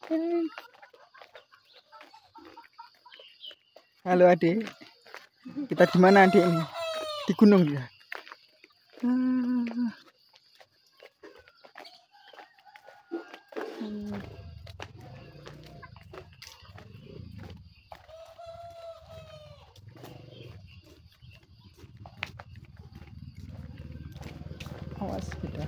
Halo adik, kita di mana adik ini? Di gunung ya? Awas kita.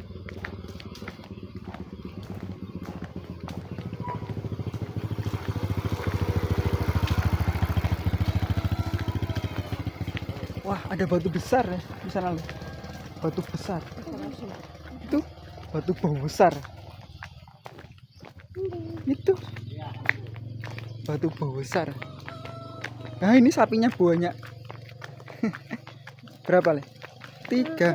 Wah, ada batu besar ya di sana loh. Batu besar. Itu batu besar. Itu batu besar. Nah, ini sapinya banyak. Berapa, Le? 3.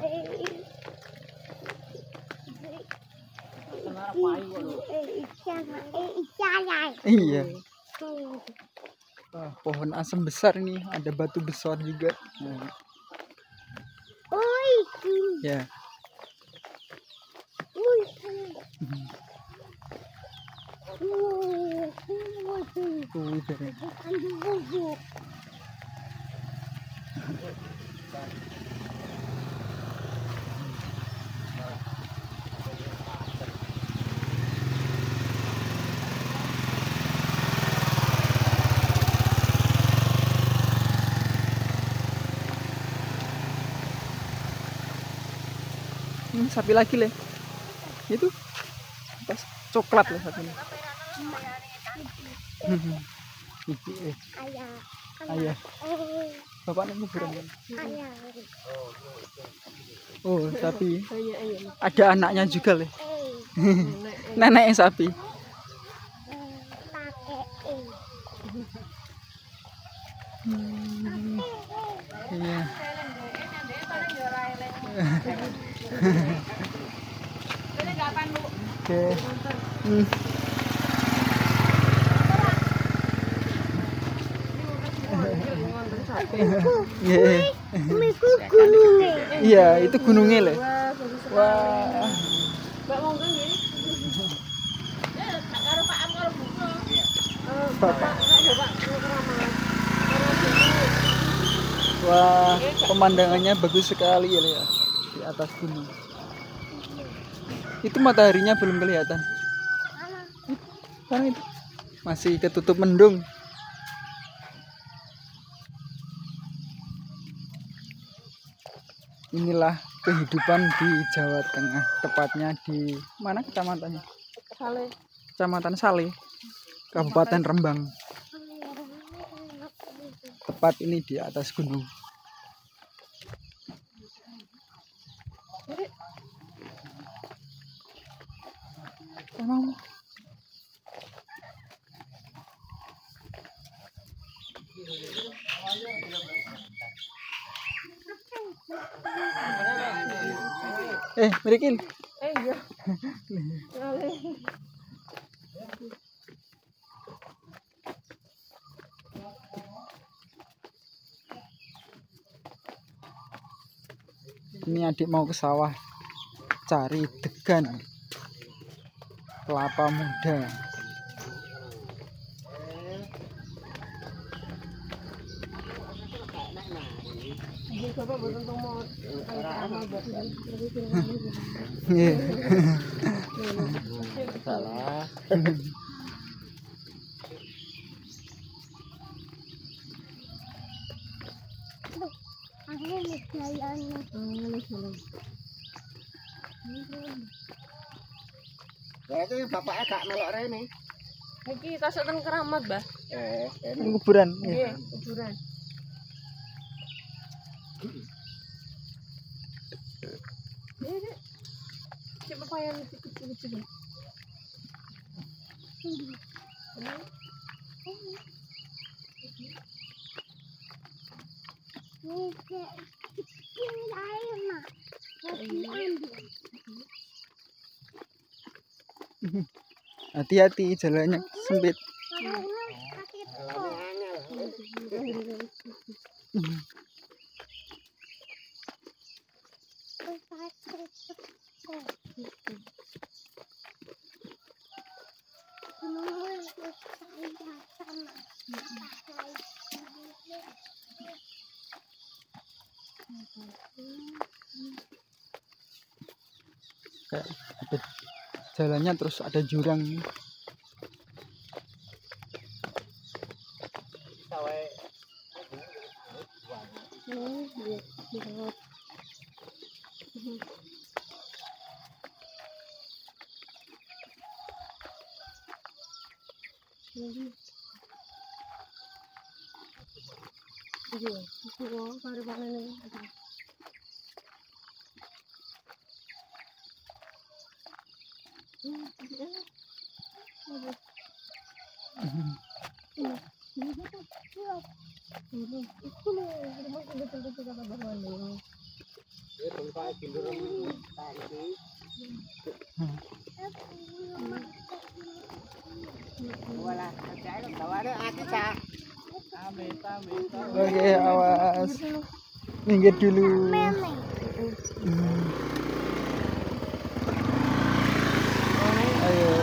Iya. Wah, pohon asem besar ini, ada batu besar juga. Nah. Ya. Ini sapi lagi, Le. Itu pas coklat loh sapinya. Ayah. Bapaknya kuburan. Oh, sapi. Ada anaknya juga, Le. Nenek sapi. Iya. Oke. Iya, itu gunungnya Le. Wah. Wah, pemandangannya bagus sekali ya, Le, ya, di atas gunung. Itu mataharinya belum kelihatan. Kan itu masih ketutup mendung. Inilah kehidupan di Jawa Tengah, tepatnya di mana kecamatannya? Sale. Kecamatan Sale, Kabupaten Rembang. Tepat ini di atas gunung. Emang Merikin. Iya. Ini adik mau ke sawah cari degan kelapa muda. Salah. Berarti bapaknya gak melok rene. Iki tasuk ten Keramat, Mbah. Kuburan. Iya, kuburan. Coba payah kecil-kecil. Hati-hati, jalannya sempit. kayak ada jalannya terus ada jurang. Iya, iya. Iya, itu kok kare panen ini. Itu loh, rumah betul-betul kata baruan loh. Oke, awas. Minggir dulu. Ayo.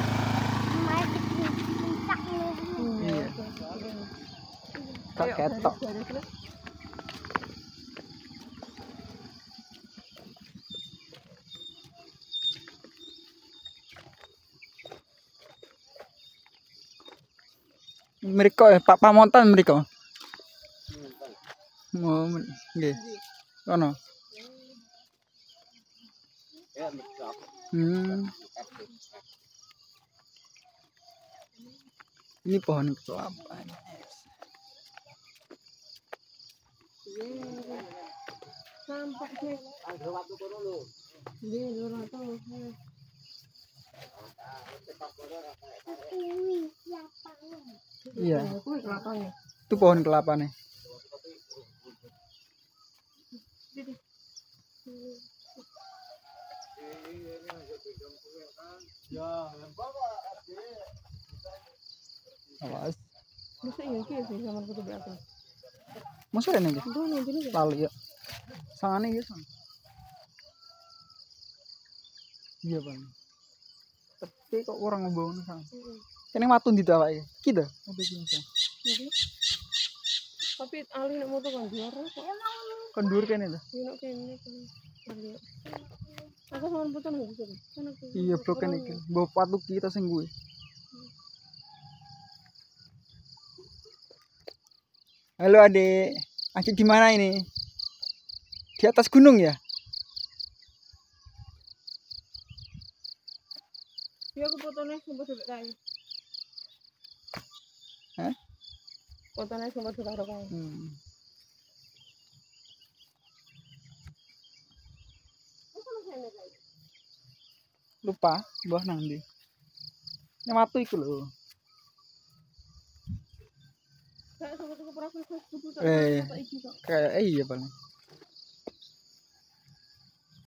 Iya. Kak ketok. Mereka Pak Pamontan mereka. Mau nggih. Kono. Ini pohon kelapa. Nampak sih. Iya, lu tahu. Iya. Kuwi kelapanya. Itu pohon kelapa nih. Awas. Bisa iya ki sih sama foto belakang. Masa rene iki? Itu nanti nih. Lali ya. Sangane iki sang. Iya, Bang. Tapi kok kurang ngebawa sang. Kene watu ndi ta awake? Iki ta? Apa iki sang? Tapi ali nek moto kan biar kok. Kondur kene ta? Iya nek kene kan. Aku sama foto nih bisa. Kan aku. Iya, blok kene iki. Mbok watu kita sing kuwi. Halo Adik. Adik di mana ini? Di atas gunung ya? Iya aku fotonya sempat dulu kae. Hah? Fotonya sempat dulu karo kae. Lupa, mbah nang ndi? Nek watu iku lho. Kayak sama tuku proses kudu Kayak iya paling.